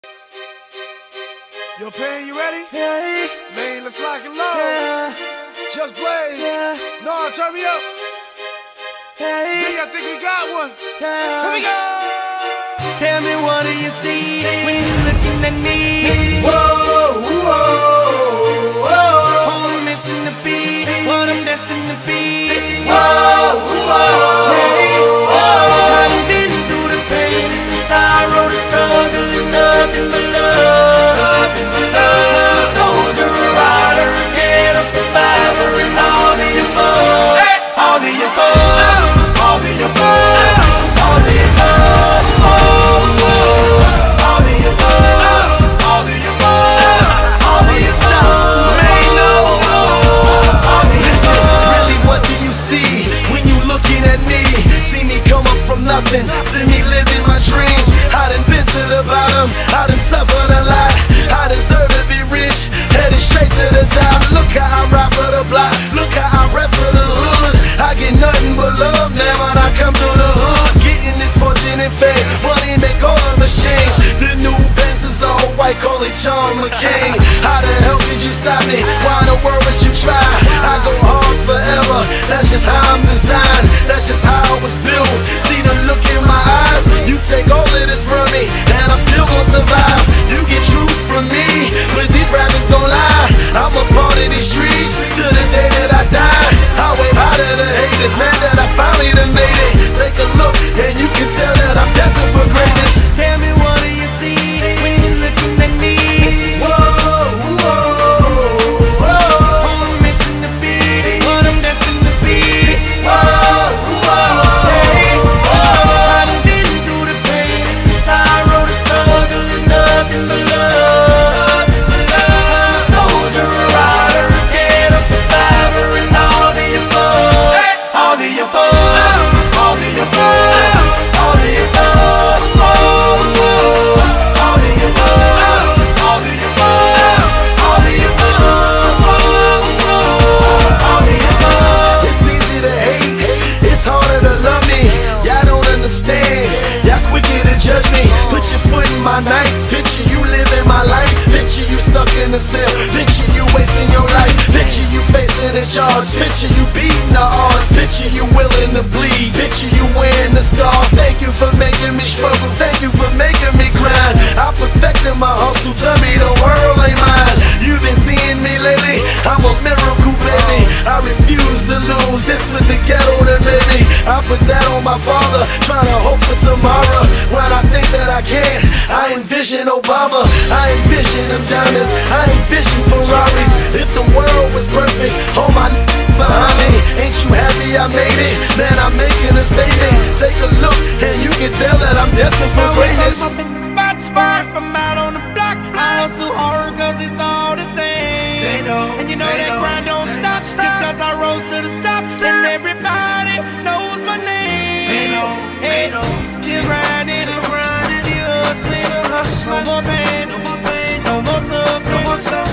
Yo, Pain, you ready? Yeah. Man, let's lock and load. Yeah. Just Blaze. Yeah. No, turn me up. Hey. I think we got one. Yeah. Here we go. Tell me, what do you see when you're looking at me? Whoa, whoa, whoa. On a mission to be what I'm destined to be. Whoa, whoa. Hey. I done been through the pain and the sorrow, the struggle is nothing but love. Nothing but love. I'm a soldier, a rider, a ghetto survivor, and all the above. Hey. All the above. All the above. All the above. All the above. All the above. All the above. Man, no. All the above. Really, what do you see when you looking at me? See me come up from nothing, see me living my dreams. I done been to the bottom, I done suffered a lot. I deserve to be rich, headed straight to the top. Look how I ride for the block, look how I rap for the hood. I get nothing but love now when I come through the hood. Getting this fortune and fame, money make all of us change. The new Benz is all white, call it John McCain. How the hell could you stop me? Why in the world would you try? I go hard forever, that's just how I'm designed. That's just how I was built. See the look in my eyes, you take all of this from me, and I'm still gonna survive. You get truth from me, but these rappers gon' lie. I'm a part of these streets to the day that I die. I wave high to the haters, man, that I finally done made it. Take a look, and you can tell that I'm destined for greatness. Tell me, what do you see when you're looking at me? Whoa, whoa, whoa. On a mission to be what I'm destined to be. Whoa, whoa. Hey. I done been through the pain and the sorrow, the struggle is nothing but love. I'm a soldier, a rider, a ghetto survivor, and all the above. All the above. All the above. All the above. All the above. All the above. All the above. All the above. It's easy to hate, it's harder to love me. Y'all don't understand, y'all quicker to judge me. Put your foot in my nights, picture you living my life. Picture you stuck in a cell, picture you wasting your life. Picture you facing a charge, picture you beating the odds. Picture you willing to bleed, picture you wearing the scar. Thank you for making me struggle, thank you for making me grind. I perfected my hustle, tell me the world ain't mine. You've been seeing me lately, I'm a miracle baby. I refuse to lose, this was the ghetto that made me. I put that on my father, trying to hope for tomorrow. When I think that I can't, I envision Obama. I envision them diamonds, I envision Ferraris. If the world was perfect, all my behind me. Ain't you happy I made it? Man, I'm making a statement. Take a look and you can tell that I'm destined for greatness. I'm in the spot, I'm out on the block. I hustle hard cause it's all the same. They know, and you know they that know. grind don't stop. Just cause I rose to the top, and everybody knows my name. They know, Hey, they know. still grinding, still hustling. No more pain, no more suffering.